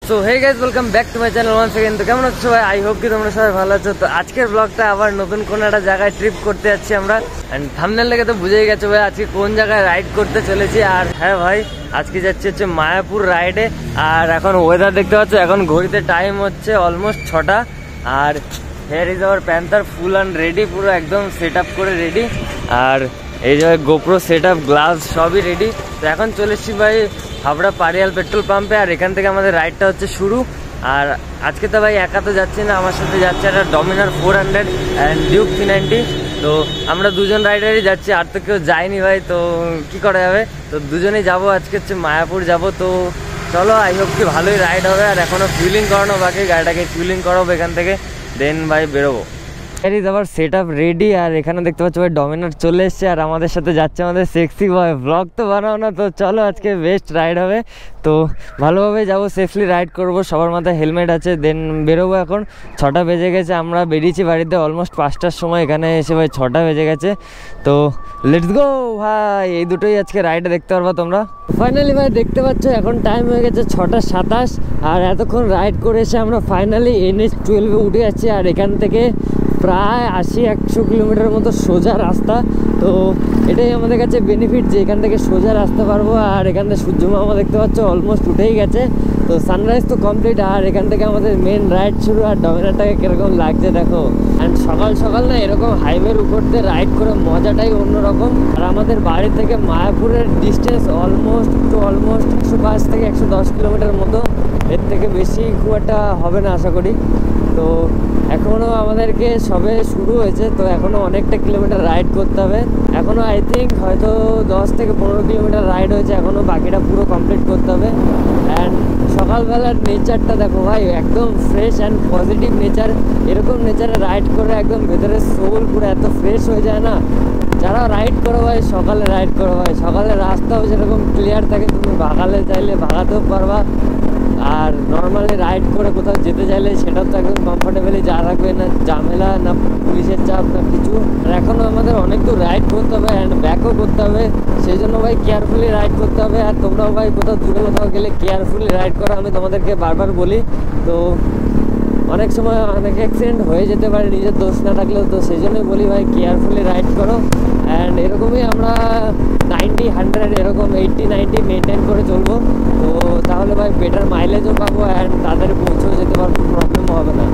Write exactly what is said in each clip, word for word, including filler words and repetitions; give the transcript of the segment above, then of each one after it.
So hey guys, welcome back to my channel once again. তো কেমন আছো সবাই? আই হোপ কি তোমরা সবাই ভালো আছো। তো আজকের ব্লগটা আবার নতুন কোন একটা জায়গায় ট্রিপ করতে যাচ্ছি আমরা। এন্ড থাম্বনেল দেখে তো বুঝেই গেছো ভাই আজকে কোন জায়গায় রাইড করতে চলেছি। আর হ্যাঁ ভাই, আজকে যাচ্ছি হচ্ছে মায়াপুর রাইডে। আর এখন ওয়েদার দেখতে পাচ্ছ, এখন ঘড়িতে টাইম হচ্ছে অলমোস্ট ছটা। আর here is our panther full and ready, পুরো একদম সেট আপ করে রেডি। আর এই যে গোপ্রো সেট আপ, গ্লাস সবই রেডি। তো এখন চলে এসছি ভাই হাবড়া পারিয়াল পেট্রোল পাম্পে। আর এখান থেকে আমাদের রাইডটা হচ্ছে শুরু। আর আজকে তো ভাই একা তো যাচ্ছি না, আমার সাথে যাচ্ছে একটা Dominar four hundred and Duke three ninety. তো আমরা দুজন রাইডারই যাচ্ছি, আর তো কেউ যায়নি ভাই। তো কি করা যাবে, তো দুজনেই যাবো আজকে হচ্ছে মায়াপুর যাব। তো চলো, আই হোপ কি ভালোই রাইড হবে। আর এখনও ফিউলিং করানো বাকি, গাড়িটাকে ফিউলিং করাবো এখান থেকে, দেন ভাই বেরোবো। আবার সেট আপ রেডি। আর এখানে দেখতে পাচ্ছ ভাই ডমিনার চলে এসছে, আর আমাদের সাথে যাচ্ছে আমাদের সেক্সি বয়। ব্লগ তো বানাও না, তো চলো আজকে বেস্ট রাইড হবে। তো ভালোভাবে যাবো, সেফলি রাইড করব, সবার মাথায় হেলমেট আছে। দেন বেরোবো। এখন ছটা বেজে গেছে, আমরা বেরিয়েছি বাড়িতে অলমোস্ট পাঁচটার সময়, এখানে এসে ভাই ছটা বেজে গেছে। তো লেটস গো ভাই, এই দুটোই আজকে রাইডে দেখতে পারবা তোমরা। ফাইনালি ভাই দেখতে পাচ্ছ এখন টাইম হয়ে গেছে ছটা সাতাশ। আর এতক্ষণ রাইড করে এসে আমরা ফাইনালি এন এইচ টুয়েলভে উঠে যাচ্ছি। আর এখান থেকে প্রায় আশি একশো কিলোমিটার মতো সোজা রাস্তা। তো এটাই আমাদের কাছে বেনিফিট যে এখান থেকে সোজা আসতে পারবো। আর এখান থেকে সূর্য মামা দেখতে পাচ্ছ অলমোস্ট উঠেই গেছে। তো সানরাইজ তো কমপ্লিট, আর এখান থেকে আমাদের মেন রাইড শুরু। আর ডমিনারটাকে কীরকম লাগছে দেখো। অ্যান্ড সকাল সকাল না এরকম হাইওয়ের উপর দিয়ে রাইড করে মজাটাই অন্যরকম। আর আমাদের বাড়ি থেকে মায়াপুরের ডিস্টেন্স অলমোস্ট টু অলমোস্ট একশো পাঁচ থেকে একশো দশ কিলোমিটার মতো, এর থেকে বেশি খুব একটা হবে না আশা করি। তো এখনও আমাদেরকে সবে শুরু হয়েছে, তো এখনও অনেকটা কিলোমিটার রাইড করতে হবে। এখনও আই থিঙ্ক হয়তো দশ থেকে পনেরো কিলোমিটার রাইড হয়েছে, এখনও বাকিটা পুরো কমপ্লিট করতে হবে। অ্যান্ড সকালবেলার নেচারটা দেখো ভাই, একদম ফ্রেশ অ্যান্ড পজিটিভ নেচার। এরকম নেচারে রাইড করে একদম ভেতরের সোল পুরো এত ফ্রেশ হয়ে যায় না। যারা রাইড করো ভাই সকালে রাইড করো ভাই, সকালে রাস্তাও যেরকম ক্লিয়ার থাকে, তুমি ভাগালে চাইলে ভাগাতেও পারবা। আর নর্মালি রাইড করে কোথাও যেতে চাইলে সেটাও তো একদম কমফোর্টেবলি যা রাখবে, না ঝামেলা, না পুলিশের চাপ, না কিছু। আর এখনও আমাদের অনেক দূর রাইড করতে হবে অ্যান্ড ব্যাকও করতে হবে, সেই জন্য ভাই কেয়ারফুলি রাইড করতে হবে। আর তোমরাও ভাই কোথাও দূরে কোথাও গেলে কেয়ারফুলি রাইড করো, আমি তোমাদেরকে বারবার বলি। তো অনেক সময় অনেক অ্যাক্সিডেন্ট হয়ে যেতে পারে নিজের দোষ না থাকলেও, তো সেই জন্যই বলি ভাই কেয়ারফুলি রাইড করো। অ্যান্ড এরকমই আমরা নাইনটি হান্ড্রেড এরকম এইটটি নাইনটি মেনটেন করে চলবো। তো তাহলে ভাই বেটার মাইলেজও পাবো অ্যান্ড তাদের পৌঁছেও যেতে পারবো, প্রবলেমও হবে না।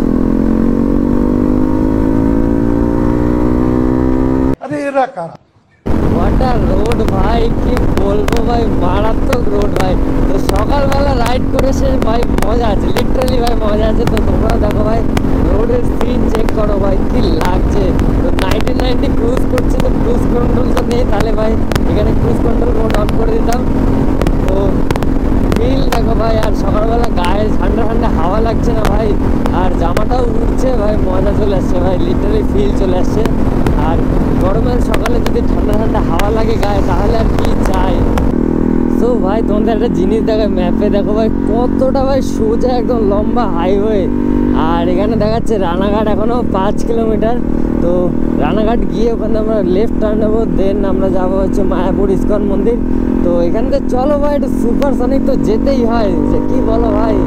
আরে এরা কারা? ওয়াটার রোড ভাই, কি বলবো ভাই, মারাত্মক রোড ভাই। তো সকালবেলা রাইড করে সে ভাই মজা আছে, লিটারালি ভাই মজা আছে। তো তোমরাও দেখো ভাই, রোডের সিন চেক করো ভাই, কি লাগছে। তো নাইনটি নাইনটি ক্রুজ করছে, তো ক্রুজ কন্ট্রোল তো নেই, তাহলে ভাই এখানে ক্রুজ কন্ট্রোল মোড অন করে দিতাম। তো ফিল দেখো ভাই, আর সকালবেলা গায়ে ঠান্ডা ঠান্ডা হাওয়া লাগছে না ভাই, আর জামাটাও উঠছে ভাই, মজা চলে আসছে ভাই, লিটারালি ফিল চলে আসছে। আর গরমের সকালে যদি ঠান্ডা ঠান্ডা হাওয়া লাগে গায়ে, তাহলে আর কি চাই। তো ভাই তোমাদের একটা জিনিস দেখো, ম্যাপে দেখো ভাই কতটা ভাই সোজা একদম লম্বা হাইওয়ে। আর এখানে দেখাচ্ছে রানাঘাট এখনও পাঁচ কিলোমিটার। তো রানাঘাট গিয়ে ওখানে আমরা লেফট টার্ন নেবো, দেন আমরা যাবো হচ্ছে মায়াপুর ইস্কন মন্দির। তো এখান থেকে চলো ভাই একটু সুপারসনিক তো যেতেই হয়, যে কি বলো ভাই।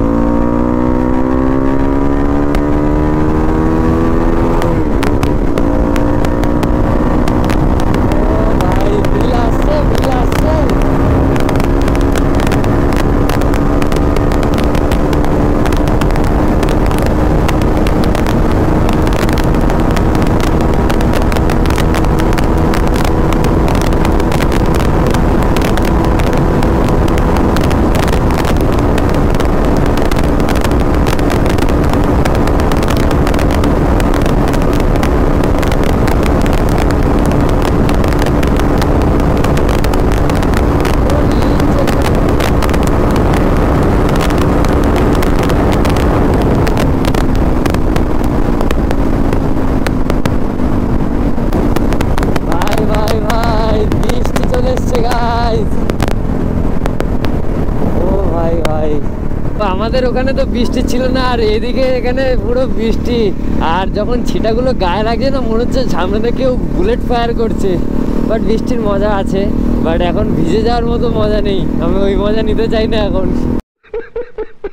আমাদের ওখানে তো বৃষ্টি ছিল না, আর এদিকে এখানে পুরো বৃষ্টি। আর যখন ছিটাগুলো গায়ে লাগছে না, মনে হচ্ছে সামনে থেকে কেউ বুলেট ফায়ার করছে। বাট বৃষ্টির মজা আছে, বাট এখন ভিজে যাওয়ার মতো মজা নেই, আমি ওই মজা নিতে চাই না এখন।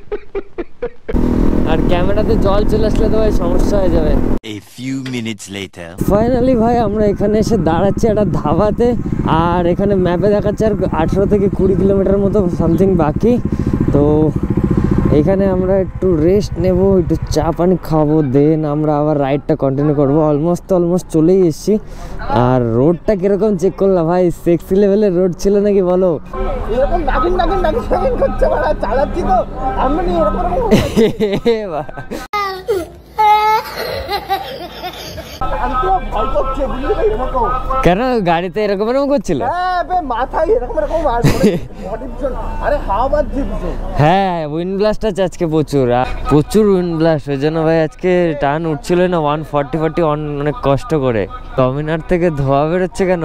ক্যামেরাতে জল চলে আসলে তো ভাই সমস্যা হয়ে যাবে। A few minutes later. Finally ভাই আমরা এখানে এসে দাঁড়াচ্ছি একটা ধাবাতে, আর এখানে ম্যাপে দেখাচ্ছে আর আঠেরো থেকে কুড়ি কিলোমিটার মতো সামথিং বাকি। তো এখানে আমরা একটু রেস্ট নেব, একটু চা পানি খাবো, দেন আমরা আবার রাইডটা কন্টিনিউ করবো। অলমোস্ট তো অলমোস্ট চলেই এসেছি। আর রোডটা কিরকম চেক করলাম ভাই, সেক্সি লেভেলের রোড ছিল নাকি বলো? এরকম নাগিন নাগিন নাগিন নাগিন করছে বাড়া, চালাচ্ছি তো আমি নি এরকম আমি তো ভয় করছে বুঝলি ভাই এরকম। কেন গাড়িতে এরকম এরকম করছিল? হ্যাঁ বে মাথায় এরকম এরকম আর বডি ভীষণ, আরে হাওয়া বাজছে ভীষণ। হ্যাঁ উইন্ড ব্লাস্ট আছে আজকে প্রচুর, আর প্রচুর উইন্ড ব্লাস্ট, ওই জন্য ভাই আজকে টান উঠছিল না। ওয়ান ফর্টি ফর্টি অন অনেক কষ্ট করে। ডমিনার থেকে ধোয়া বেরোচ্ছে কেন?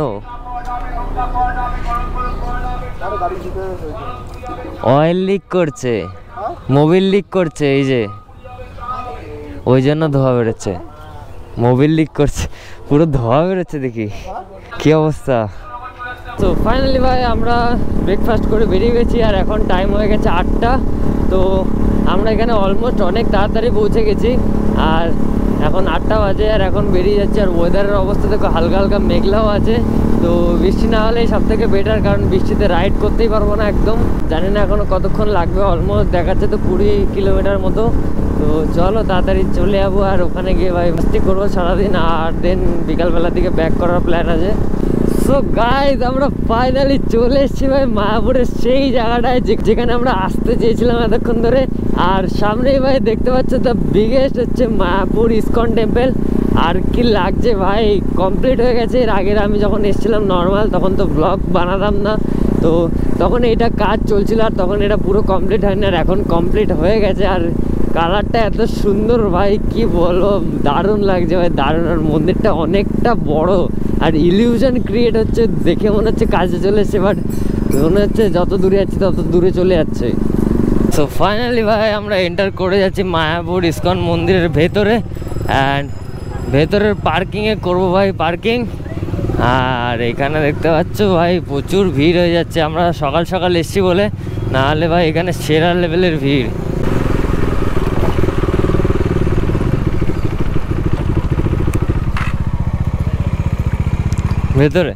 অয়েল লিক করছে, মোবিল লিক করছে, এই যে ওই জন্য ধোয়া বেরোচ্ছে। মোবিল লিক করছে, পুরো ধোয়া বেরোচ্ছে, দেখি কি অবস্থা। তো ফাইনালি ভাই আমরা ব্রেকফাস্ট করে বেরিয়ে গেছি, আর এখন টাইম হয়ে গেছে আটটা। তো আমরা এখানে অলমোস্ট অনেক তাড়াতাড়ি পৌঁছে গেছি, আর এখন আটটা বাজে আর এখন বেরিয়ে যাচ্ছে। আর ওয়েদারের অবস্থা দেখো হালকা হালকা মেঘলাও আছে, তো বৃষ্টি না হলেই সব থেকে বেটার, কারণ বৃষ্টিতে রাইড করতেই পারবো না একদম। জানি না এখনো কতক্ষণ লাগবে, অলমোস্ট দেখাচ্ছে তো কুড়ি কিলোমিটার মতো। তো চলো তাড়াতাড়ি চলে যাবো, আর ওখানে গিয়ে ভাই মাস্তি করবো সারাদিন, আর দেন বিকালবেলার দিকে ব্যাক করার প্ল্যান আছে। সো গাইজ আমরা ফাইনালি চলে এসেছি ভাই মায়াপুরের সেই জায়গাটায় যেখানে আমরা আসতে চেয়েছিলাম এতক্ষণ ধরে। আর সামনেই ভাই দেখতে পাচ্ছ দ্য বিগেস্ট হচ্ছে মায়াপুর ইসকন টেম্পল। আর কি লাগছে ভাই, কমপ্লিট হয়ে গেছে। এর আগের আমি যখন এসেছিলাম নর্মাল, তখন তো ব্লগ বানাতাম না, তো তখন এইটা কাজ চলছিল, আর তখন এটা পুরো কমপ্লিট হয়নি, আর এখন কমপ্লিট হয়ে গেছে। আর কালারটা এত সুন্দর ভাই, কি বলবো, দারুণ লাগছে ভাই, দারুণ। আর মন্দিরটা অনেকটা বড়, আর ইলিউশন ক্রিয়েট হচ্ছে, দেখে মনে হচ্ছে কাছে চলে এসছে, বাট মনে হচ্ছে যত দূরে যাচ্ছে তত দূরে চলে যাচ্ছে। সো ফাইনালি ভাই আমরা এন্টার করে যাচ্ছি মায়াপুর ইসকন মন্দিরের ভেতরে, অ্যান্ড ভেতরের পার্কিংয়ে করবো ভাই পার্কিং। আর এখানে দেখতে পাচ্ছ ভাই প্রচুর ভিড় হয়ে যাচ্ছে, আমরা সকাল সকাল এসছি বলে, নাহলে ভাই এখানে সেরা লেভেলের ভিড়। ভেতরে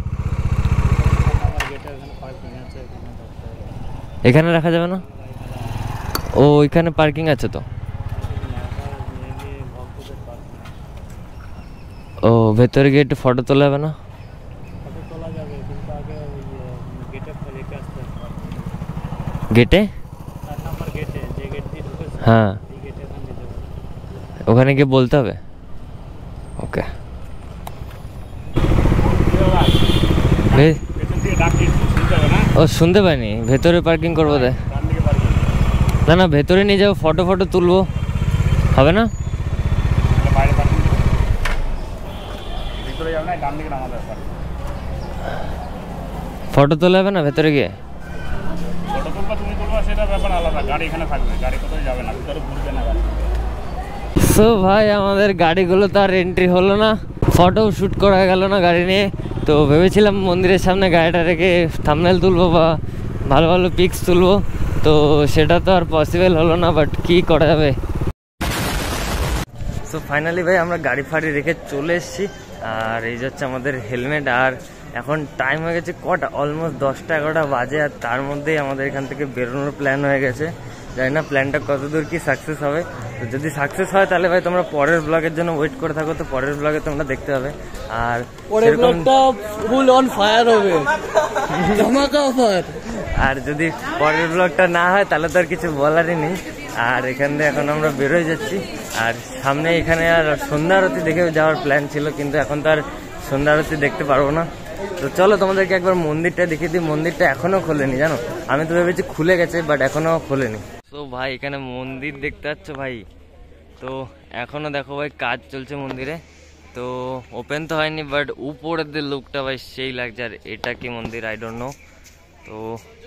এখানে রাখা যাবে না? ও ওইখানে পার্কিং আছে তো। ও ভেতরে গিয়ে একটু ফটো তোলা যাবে না? গেটে? হ্যাঁ ওখানে গিয়ে বলতে হবে। ওকে ও শুনতে পাইনি, ভেতরে পার্কিং করবো দে। না না ভেতরে নিয়ে যাবো, ফটো ফটো তুলবো, হবে না? ফটো তোলা হবে না ভেতরে গিয়ে? সো ভাই আমাদের গাড়িগুলো তো আর এন্ট্রি হলো না, ফটো শ্যুট করা গেল না গাড়ি নিয়ে। তো ভেবেছিলাম মন্দিরের সামনে গাড়িটা রেখে থাম্বনেল তুলবো বা ভালো ভালো পিকস তুলবো, তো সেটা তো আর পসিবল হলো না, বাট কি করা যাবে। সো ফাইনালি ভাই আমরা গাড়ি ফাড়ি রেখে চলে এসেছি, আর এই যাচ্ছে আমাদের হেলমেট। আর এখন টাইম হয়ে গেছে কটা, অলমোস্ট দশটা এগারোটা বাজে, আর তার মধ্যেই আমাদের এখান থেকে বেরোনোর প্ল্যান হয়ে গেছে। জানি না প্ল্যানটা কতদূর কি সাকসেস হবে। তো যদি সাকসেস হয় তাহলে ভাই তোমরা পরের ব্লগের জন্য ওয়েট করে থাকো, তো পরের ব্লগে তোমরা দেখতে হবে। আর পরের ব্লগটা ফুল অন ফায়ার হবে, ধামাকা অফার। আর যদি পরের ব্লগটা না হয় তাহলে তো আর কিছু বলারই নেই। আর এখান থেকে এখন আমরা বেরোয় যাচ্ছি, আর সামনে এখানে আর সন্ধ্যা আরতি দেখে যাওয়ার প্ল্যান ছিল, কিন্তু এখন তো আর সন্ধ্যা আরতি দেখতে পারবো না। তো চলো তোমাদেরকে একবার মন্দিরটা দেখিয়ে দিই। মন্দিরটা এখনো খোলেনি জানো, আমি তো ভেবেছি খুলে গেছে, বাট এখনো খোলেনি। তো ভাই এখানে মন্দির দেখতে পাচ্ছ ভাই, তো এখনো দেখো ভাই কাজ চলছে মন্দিরে, তো ওপেন তো হয়নি, বাট উপরের যে লুকটা ভাই সেই লাগছে। আর এটা কি মন্দির আই ডোন্ট নো। তো